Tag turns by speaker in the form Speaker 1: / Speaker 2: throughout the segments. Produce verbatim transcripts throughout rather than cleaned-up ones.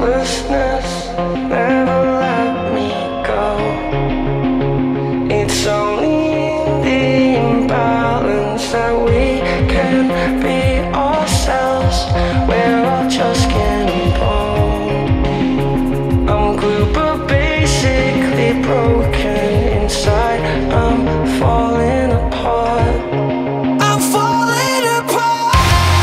Speaker 1: hopelessness never let me go. It's only the imbalance that we can be ourselves. We're all just skin and bone. I'm glued but basically broken inside. I'm falling apart. I'm falling apart.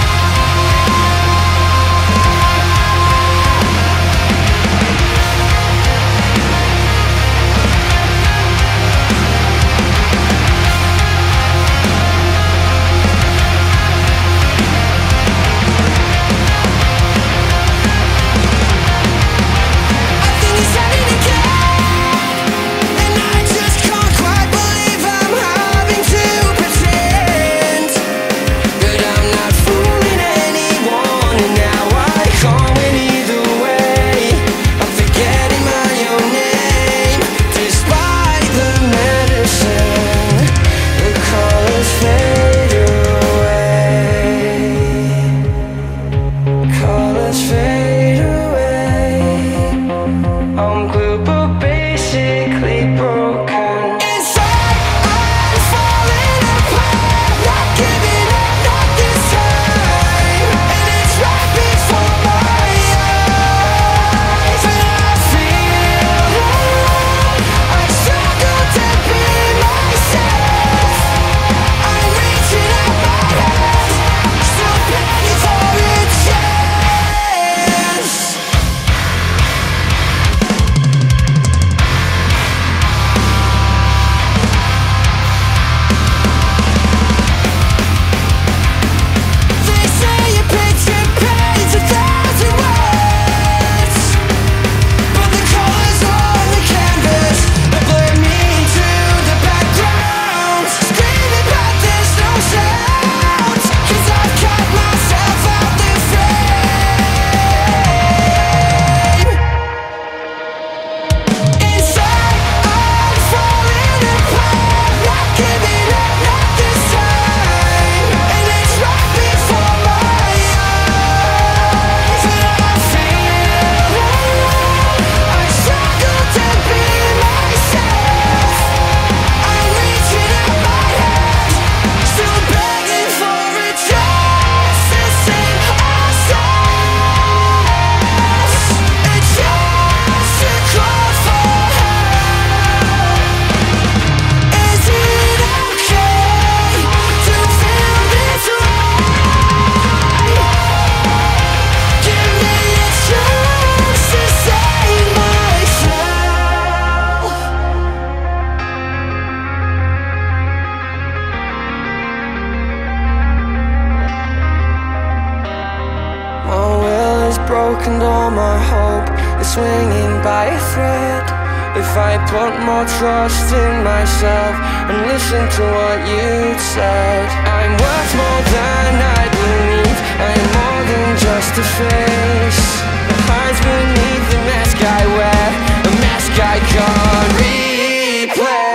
Speaker 2: Broken, all my hope is swinging by a thread. If I put more trust in myself and listen to what you said, I'm worth more than I believe. I'm more than just a face that hides beneath the mask I wear, a mask I can't replace.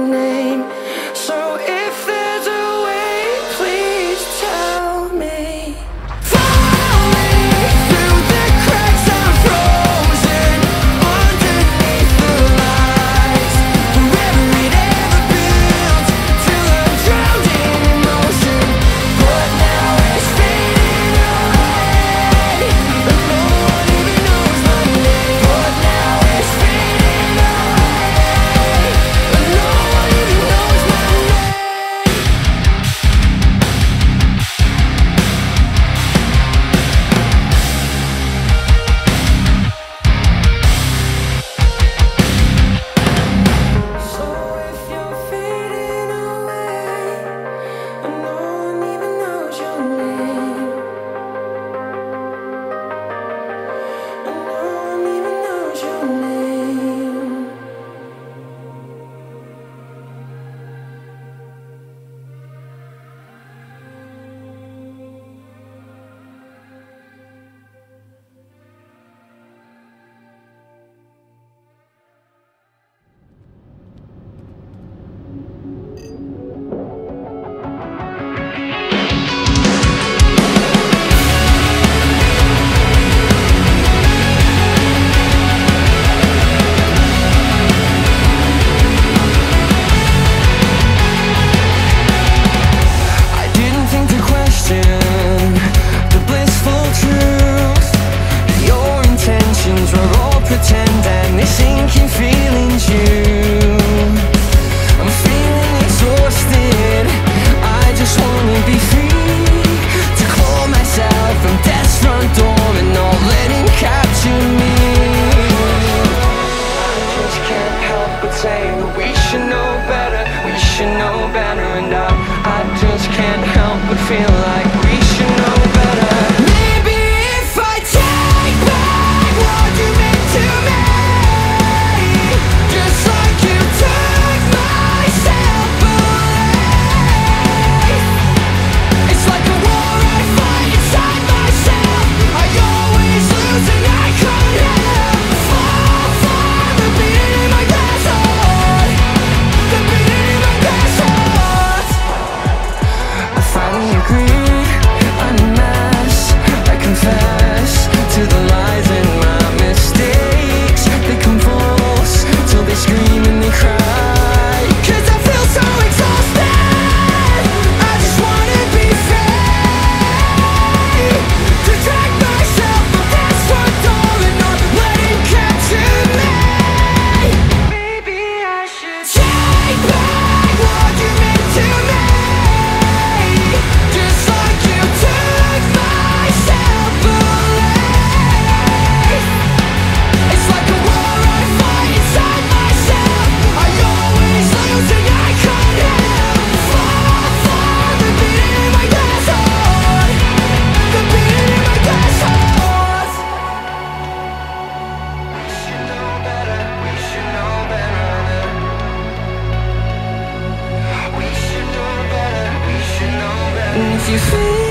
Speaker 1: name. So if there's a way, please tell me. Falling through the cracks, I'm frozen underneath the lights. Wherever it ever builds, till I'm drowned in emotion. But now it's fading away, and no one even knows my name. But now it's fading away, and no one even knows my name. So if you're fading away, and no one even knows your name, and no one even knows your name. I didn't think to question the blissful truth. Your intentions were all pretend, and they're sinking feelings you. I'm feeling exhausted, I just wanna be free, to call myself from death's front door and not let him capture me. I just can't help but say that we should know better, we should know better, and I, I just can't help but feel like we should know better. Maybe if I take back what you meant to me, just like you took myself away. It's like a war I fight inside myself. I always lose and I can't help. Fall for the beating in my glass heart, the beating in my glass heart. I finally agree, I'm a mess. I confess to the lies and my mistakes. They convulse till they scream and they cry, 'cause I feel so exhausted. I just wanna be free, to drag myself from this front door and not let it capture me. Maybe I should take back what you meant to me, just like you took myself away. It's like a war I fight inside myself. I always lose and I can't help. Fall for the beating in my glass heart, the beating in my glass heart. We should know better, we should know better. We should know better, we should know better. And if you feel